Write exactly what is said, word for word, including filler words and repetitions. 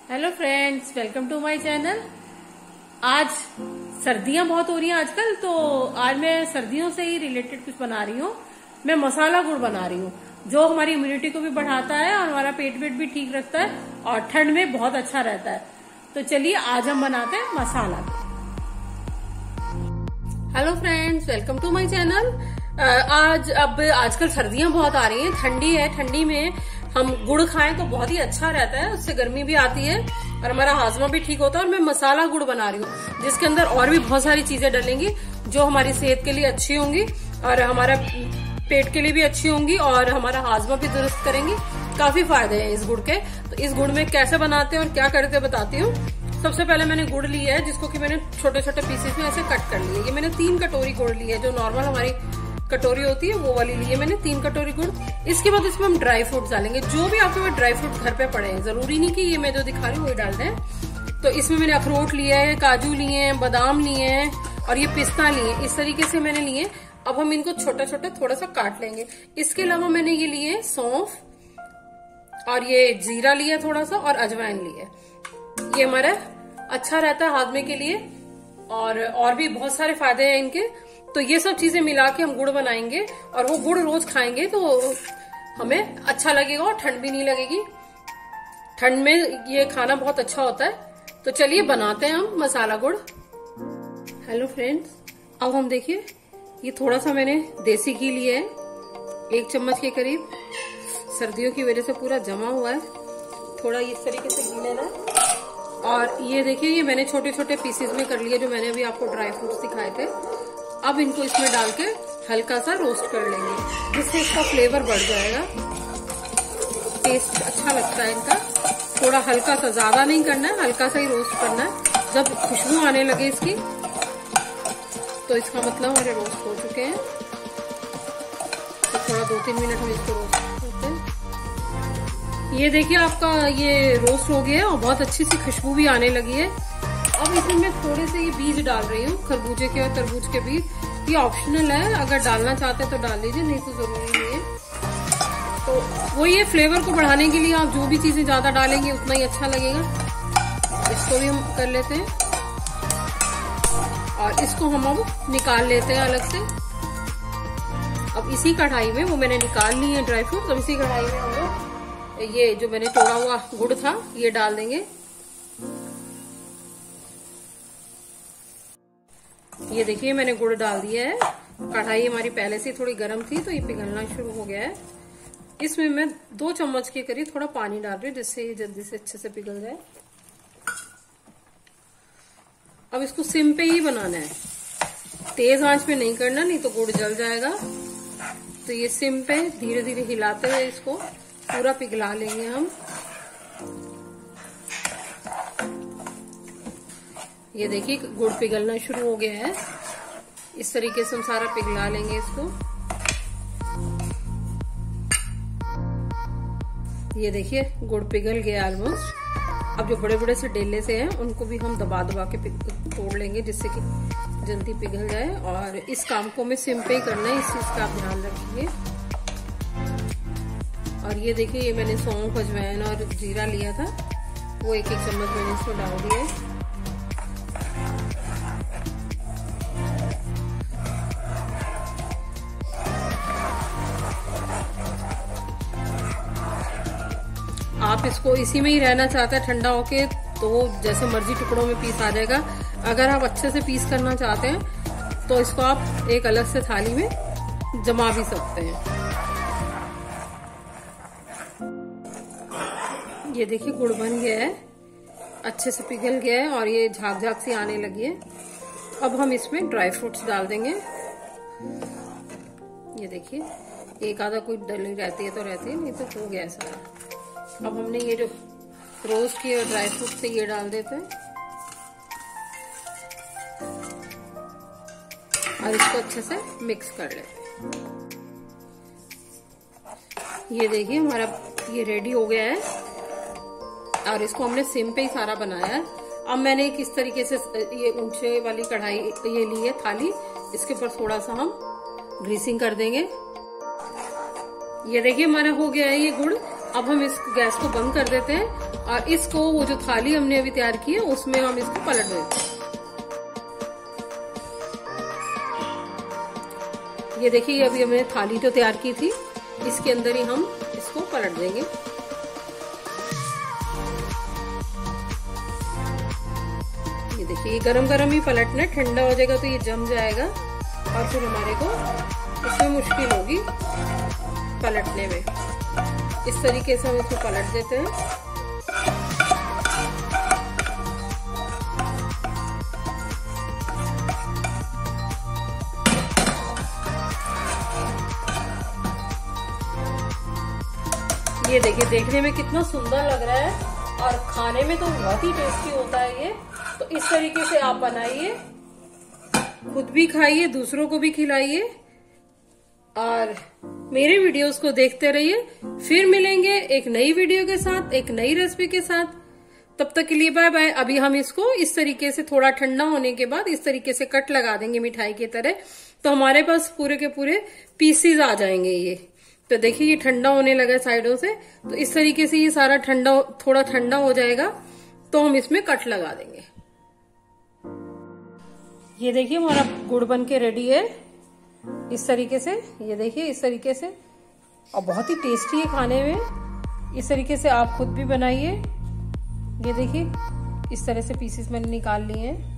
Hello friends, welcome to my channel. आज सर्दियां बहुत हो रही हैं आजकल, तो आज मैं सर्दियों से ही रिलेटेड कुछ बना रही हूँ। मैं मसाला गुड़ बना रही हूँ जो हमारी इम्यूनिटी को भी बढ़ाता है और हमारा पेट वेट भी ठीक रखता है और ठंड में बहुत अच्छा रहता है। तो चलिए आज हम बनाते हैं मसाला गुड़। Hello friends, welcome to my channel. आज अब आजकल सर्दियां बहुत आ रही हैं, ठंडी है। ठंडी में हम गुड़ खाएं तो बहुत ही अच्छा रहता है, उससे गर्मी भी आती है और हमारा हाजमा भी ठीक होता है। और मैं मसाला गुड़ बना रही हूँ जिसके अंदर और भी बहुत सारी चीजें डलेंगी जो हमारी सेहत के लिए अच्छी होंगी और हमारा पेट के लिए भी अच्छी होंगी और हमारा हाजमा भी दुरुस्त करेंगी। काफी फायदे हैं इस गुड़ के। तो इस गुड़ में कैसे बनाते हैं और क्या करते हैं बताती हूँ। सबसे पहले मैंने गुड़ लिया है जिसको कि मैंने छोटे छोटे पीसेस में ऐसे कट कर लिए। ये मैंने तीन कटोरी गुड़ ली है, जो नॉर्मल हमारी कटोरी होती है वो वाली ली है मैंने, तीन कटोरी गुड़। इसके बाद इसमें हम ड्राई फ्रूट डालेंगे, जो भी आपके पास ड्राई फ्रूट घर पे पड़े हैं। जरूरी नहीं कि ये मैं जो दिखा रही हूँ वही डाल दें। तो इसमें मैंने अखरोट लिया है, काजू लिए हैं, बादाम लिए हैं और ये पिस्ता लिए हैं। इस तरीके से मैंने लिए। अब हम इनको छोटा छोटा थोड़ा सा काट लेंगे। इसके अलावा मैंने ये लिए सौंफ और ये जीरा लिया थोड़ा सा और अजवाइन लिया। ये हमारा अच्छा रहता है हाजमे के लिए और और भी बहुत सारे फायदे हैं इनके। तो ये सब चीजें मिला के हम गुड़ बनाएंगे और वो गुड़ रोज खाएंगे तो हमें अच्छा लगेगा और ठंड भी नहीं लगेगी। ठंड में ये खाना बहुत अच्छा होता है। तो चलिए बनाते हैं हम मसाला गुड़। हेलो फ्रेंड्स, अब हम देखिए ये थोड़ा सा मैंने देसी घी लिया है, एक चम्मच के करीब। सर्दियों की वजह से पूरा जमा हुआ है, थोड़ा इस तरीके से घी लेना है। और ये देखिए ये मैंने छोटे छोटे पीसेस में कर लिए, जो मैंने अभी आपको ड्राई फ्रूट्स दिखाए थे। अब इनको इसमें डाल के हल्का सा रोस्ट कर लेंगे जिससे इसका फ्लेवर बढ़ जाएगा, टेस्ट अच्छा लगता है इनका। थोड़ा हल्का सा, ज्यादा नहीं करना है, हल्का सा ही रोस्ट करना है। जब खुशबू आने लगे इसकी तो इसका मतलब हमारे रोस्ट हो चुके हैं। तो थोड़ा दो तीन मिनट हम इसको रोस्ट करते हैं। ये देखिए आपका ये रोस्ट हो गया है और बहुत अच्छी सी खुशबू भी आने लगी है। अब इसमें मैं थोड़े से ये बीज डाल रही हूँ, खरबूजे के और तरबूज के बीज। ये ऑप्शनल है, अगर डालना चाहते हैं तो डाल लीजिए, नहीं तो जरूरी नहीं है। तो वो ये फ्लेवर को बढ़ाने के लिए आप जो भी चीजें ज्यादा डालेंगे उतना ही अच्छा लगेगा। इसको भी हम कर लेते हैं और इसको हम अब निकाल लेते हैं अलग से। अब इसी कढ़ाई में वो मैंने निकाल ली है ड्राई फ्रूट। अब इसी कढ़ाई में हम लोग ये जो मैंने तोड़ा हुआ गुड़ था ये डाल देंगे। ये देखिए मैंने गुड़ डाल दिया है। कढ़ाई हमारी पहले से थोड़ी गर्म थी तो ये पिघलना शुरू हो गया है। इसमें मैं दो चम्मच के करीब थोड़ा पानी डाल रही हूँ जिससे ये जल्दी से अच्छे से पिघल जाए। अब इसको सिम पे ही बनाना है, तेज आंच पे नहीं करना, नहीं तो गुड़ जल जाएगा। तो ये सिम पे धीरे धीरे हिलाते हुए इसको पूरा पिघला लेंगे हम। ये देखिए गुड़ पिघलना शुरू हो गया है। इस तरीके से हम सारा पिघला लेंगे इसको। ये देखिए गुड़ पिघल गया ऑलमोस्ट। अब जो बड़े बड़े से डेले से हैं उनको भी हम दबा दबा के तोड़ लेंगे जिससे कि जल्दी पिघल जाए। और इस काम को हमें सिम पे ही करना है, इस चीज का आप ध्यान रखिए। और ये देखिए ये मैंने सौंफ, अजवाइन और जीरा लिया था, वो एक एक चम्मच मैंने इसमें डाल दिया है। आप इसको इसी में ही रहना चाहते हैं ठंडा होके तो जैसे मर्जी टुकड़ों में पीस आ जाएगा। अगर आप अच्छे से पीस करना चाहते हैं तो इसको आप एक अलग से थाली में जमा भी सकते हैं। ये देखिए गुड़ बन गया है, अच्छे से पिघल गया है और ये झाग झाग सी आने लगी है। अब हम इसमें ड्राई फ्रूट्स डाल देंगे। ये देखिए एक आधा कोई डली रहती है तो रहती है, नहीं तो हो गया सारा। अब हमने ये जो रोस्ट किए ड्राई फ्रूट से ये डाल देते हैं और इसको अच्छे से मिक्स कर लेते हैं। ये देखिए हमारा ये रेडी हो गया है और इसको हमने सिम पे ही सारा बनाया है। अब मैंने किस तरीके से ये ऊंचे वाली कढ़ाई ये ली है थाली, इसके ऊपर थोड़ा सा हम ग्रीसिंग कर देंगे। ये देखिए हमारा हो गया है ये गुड़। अब हम इस गैस को बंद कर देते हैं और इसको, वो जो थाली हमने अभी तैयार की है उसमें हम इसको पलट देते हैं। ये देखिए, अभी हमने थाली जो तैयार की थी इसके अंदर ही हम इसको पलट देंगे। ये देखिए, ये गरम गरम ही पलटना है, ठंडा हो जाएगा तो ये जम जाएगा और फिर हमारे को इसमें मुश्किल होगी पलटने में। इस तरीके से हम इसको पलट देते हैं। ये देखिए, देखने में कितना सुंदर लग रहा है और खाने में तो बहुत ही टेस्टी होता है ये। तो इस तरीके से आप बनाइए, खुद भी खाइए, दूसरों को भी खिलाइए और मेरे वीडियोस को देखते रहिए। फिर मिलेंगे एक नई वीडियो के साथ, एक नई रेसिपी के साथ। तब तक के लिए बाय बाय। अभी हम इसको इस तरीके से थोड़ा ठंडा होने के बाद इस तरीके से कट लगा देंगे मिठाई की तरह, तो हमारे पास पूरे के पूरे पीसीज आ जाएंगे ये। तो देखिए, ये ठंडा होने लगा साइडों से, तो इस तरीके से ये सारा ठंडा, थोड़ा ठंडा हो जाएगा तो हम इसमें कट लगा देंगे। ये देखिए, हमारा गुड़ बन के रेडी है इस तरीके से। ये देखिए, इस तरीके से, और बहुत ही टेस्टी है खाने में। इस तरीके से आप खुद भी बनाइए। ये देखिए, इस तरह से पीसेस मैंने निकाल लिए हैं।